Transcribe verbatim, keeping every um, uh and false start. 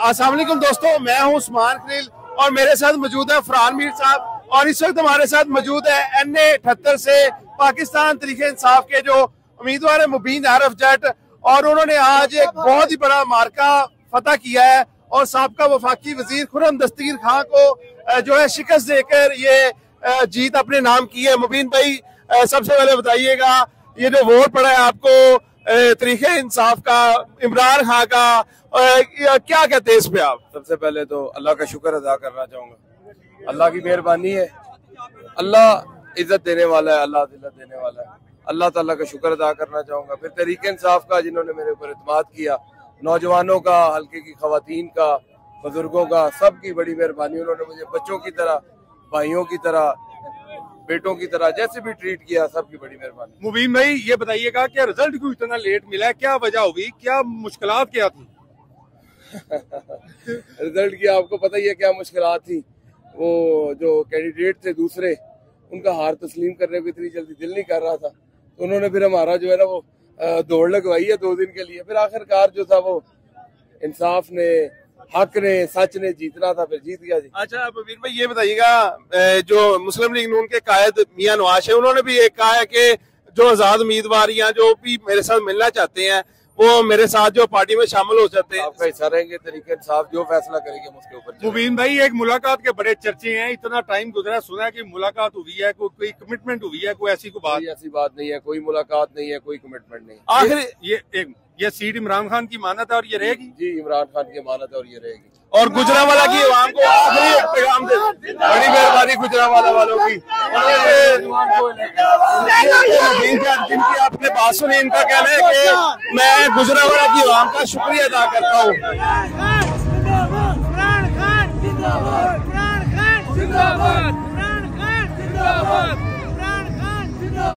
अस्सलाम वालेकुम दोस्तों, मैं हूं उस्मान खलील और मेरे साथ मौजूद है फरहान मीर साहब और इस वक्त हमारे साथ मौजूद है एन ए अठहत्तर से पाकिस्तान तरीके इंसाफ के जो उम्मीदवार है मुबीन आरफ जट, और उन्होंने आज एक बहुत ही बड़ा मार्का फतह किया है और साबका वफाकी वजीर खुर्रम दस्तगीर खां को जो है शिकस्त देकर ये जीत अपने नाम की है। मुबीन भाई, सबसे पहले बताइएगा, ये जो वोट पड़ा है आपको तरीके इंसाफ का, इमरान खां का, क्या कहते हैं इस पे आप? सबसे पहले तो अल्लाह का शुक्र अदा करना चाहूंगा। अल्लाह की मेहरबानी है, अल्लाह इज्जत देने वाला है, अल्लाह दिल्लत देने वाला है। अल्लाह ताला का शुक्र अदा करना चाहूंगा। फिर तरीके इंसाफ का, जिन्होंने मेरे ऊपर इत्मीनान किया, नौजवानों का, हल्के की खवातीन का, बुजुर्गों का, सबकी बड़ी मेहरबानी। उन्होंने मुझे बच्चों की तरह, भाइयों की तरह, बेटों की तरह जैसे भी ट्रीट किया, सबकी बड़ी मेहरबानी। मुबीन भाई, ये बताइएगा कि रिजल्ट क्यों इतना लेट मिला है, क्या वजह हुई, क्या मुश्किलात क्या थी? रिजल्ट की आपको पता ही है क्या मुश्किलात थी। वो जो कैंडिडेट थे दूसरे, उनका हार तस्लीम करने को इतनी जल्दी दिल नहीं कर रहा था, तो उन्होंने फिर हमारा जो है ना वो दौड़ लगवाई है दो दिन के लिए। फिर आखिरकार जो था वो इंसाफ ने, हक ने, सच ने जीतना था, फिर जीत गया जी। अच्छा मुबीन भाई, ये बताइएगा, जो मुस्लिम लीग नून के कायद मियां नवाज है, उन्होंने भी एक कहा है कि जो आजाद उम्मीदवार या जो भी मेरे साथ मिलना चाहते हैं वो मेरे साथ जो पार्टी में शामिल हो जाते हैं। आपका हिस्सा रहेंगे, तरीके इंसाफ जो फैसला करेंगे उसके ऊपर। मुबीन भाई, एक मुलाकात के बड़े चर्चे हैं, इतना टाइम गुजरा, सुना है कि मुलाकात हुई है, को, कोई कमिटमेंट हुई है, कोई ऐसी कोई बात? ऐसी बात नहीं है, कोई मुलाकात नहीं है, कोई कमिटमेंट नहीं। आखिर ये एक ये सीट इमरान खान की मानत है और ये रहेगी जी, इमरान खान की मानत है और ये रहेगी। और गुजरांवाला की आवाम को आखिरी एक पैगाम दे, बड़ी मेहरबानी गुजरांवाला वालों की। जिनकी आपने बात सुनी, इनका कहना है कि मैं गुजरांवाला की आवाम का शुक्रिया अदा करता हूँ।